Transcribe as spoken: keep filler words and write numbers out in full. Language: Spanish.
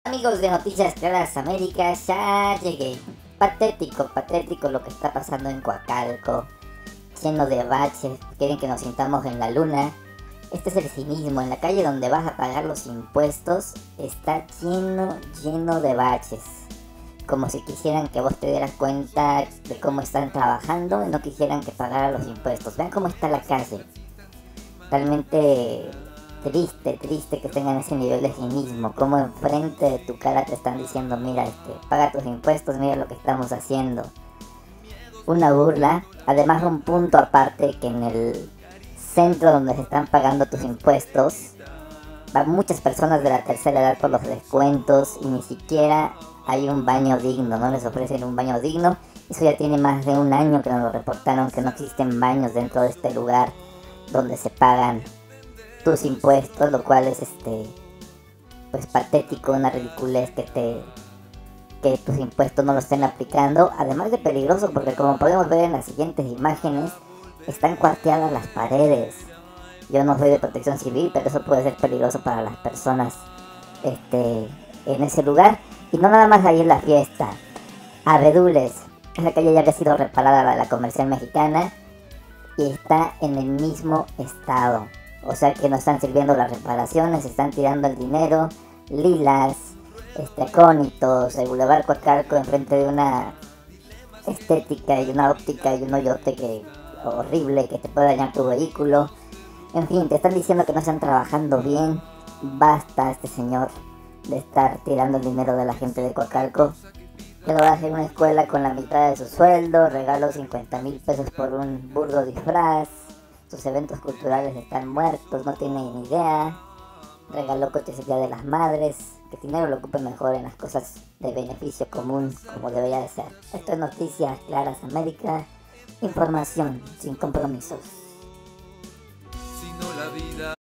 Amigos de Noticias Claras Américas, ya llegué. Patético, patético lo que está pasando en Coacalco. Lleno de baches, quieren que nos sintamos en la luna. Este es el cinismo, en la calle donde vas a pagar los impuestos está lleno, lleno de baches. Como si quisieran que vos te dieras cuenta de cómo están trabajando y no quisieran que pagaran los impuestos. Vean cómo está la calle. Realmente triste, triste que tengan ese nivel de cinismo. Como enfrente de tu cara te están diciendo, mira, este, paga tus impuestos, mira lo que estamos haciendo. Una burla, además un punto aparte, que en el centro donde se están pagando tus impuestos van muchas personas de la tercera edad por los descuentos y ni siquiera hay un baño digno, no les ofrecen un baño digno. Eso ya tiene más de un año que nos lo reportaron, que no existen baños dentro de este lugar donde se pagan tus impuestos, lo cual es este pues patético, una ridiculez que te que tus impuestos no lo estén aplicando, además de peligroso porque como podemos ver en las siguientes imágenes están cuarteadas las paredes. Yo no soy de protección civil, pero eso puede ser peligroso para las personas este en ese lugar. Y no nada más ahí en la fiesta, Abedules, esa calle ya había sido reparada, la, la comercial mexicana, y está en el mismo estado. O sea que no están sirviendo las reparaciones, están tirando el dinero. Lilas, este, acónitos, el Boulevard Coacalco enfrente de una estética y una óptica y un hoyote que horrible que te puede dañar tu vehículo. En fin, te están diciendo que no están trabajando bien. Basta este señor de estar tirando el dinero de la gente de Coacalco. Que lo hace una escuela con la mitad de su sueldo, regaló cincuenta mil pesos por un burdo disfraz. Sus eventos culturales están muertos, no tienen ni idea. Regaló coches el Día de las Madres. Que el dinero lo ocupe mejor en las cosas de beneficio común, como debería de ser. Esto es Noticias Claras América. Información sin compromisos.